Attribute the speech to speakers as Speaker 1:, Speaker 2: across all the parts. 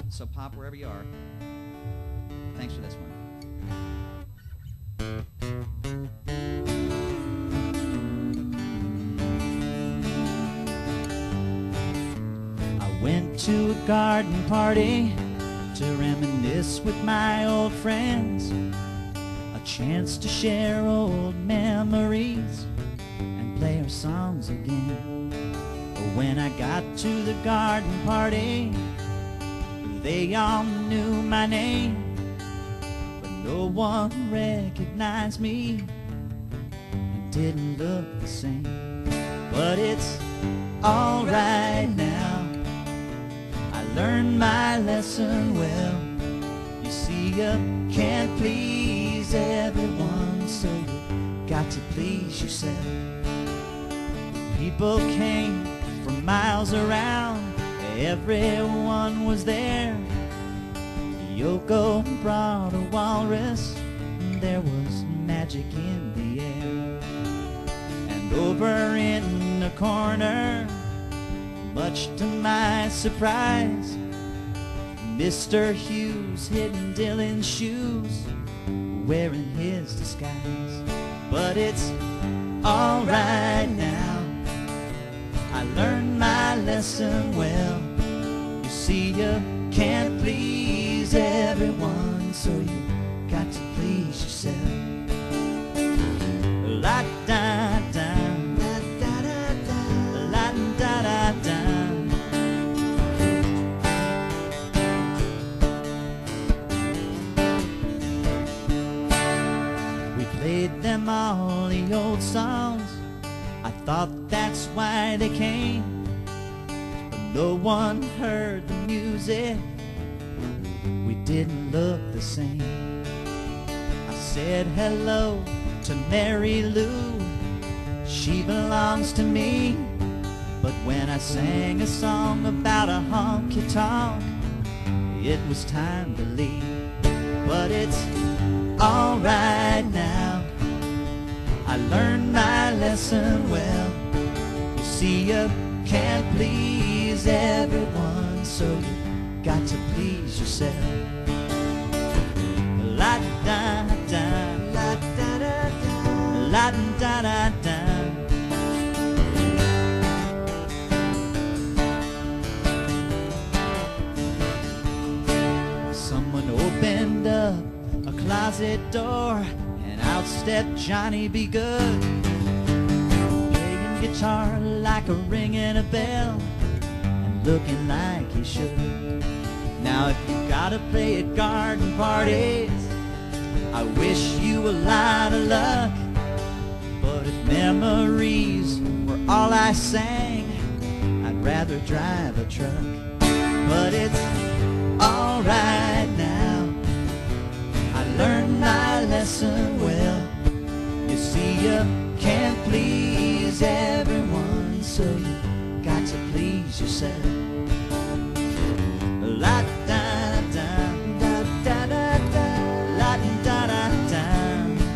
Speaker 1: So pop wherever you are. Thanks for this one. I went to a garden party to reminisce with my old friends, a chance to share old memories and play our songs again. But when I got to the garden party, they all knew my name, but no one recognized me and didn't look the same. But it's alright now, I learned my lesson well. You see, you can't please everyone, so you got to please yourself. People came from miles around, everyone was there. Yoko brought a walrus, and there was magic in the air. And over in the corner, much to my surprise, Mr. Hughes hidden Dylan's shoes, wearing his disguise. But it's alright now, I learned my lesson well. You see, you can't please everyone, so you got to please yourself. La da da, la da da da, la da da da. We played them all the old songs, I thought that's why they came. No one heard the music, we didn't look the same. I said hello to Mary Lou, she belongs to me. But when I sang a song about a honky-tonk, it was time to leave. But it's alright now, I learned my lesson well. You see, you can't please everyone, so you got to please yourself. La da da, la da da da, la da da da. Someone opened up a closet door, and out stepped Johnny B. Good, playing guitar like a ringing a bell, and looking like he should. Now if you gotta play at garden parties, I wish you a lot of luck. But if memories were all I sang, I'd rather drive a truck. But it's alright now, I learned my lesson well. You see, you can't please everyone, so you got to please yourself. La da da da da da da, la da da da.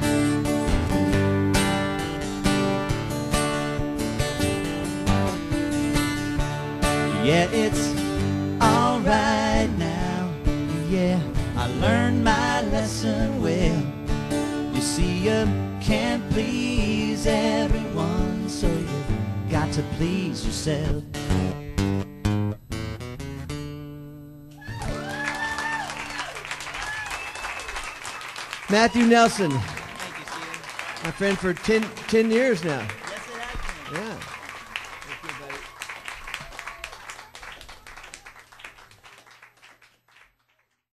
Speaker 1: Yeah, it's alright now, yeah, I learned my lesson well. You see, you can't please everyone, so you got to please yourself.
Speaker 2: Matthew Nelson,
Speaker 1: Thank you, Steve.
Speaker 2: my friend for 10 years now.
Speaker 1: Yes, it has been.
Speaker 2: Yeah.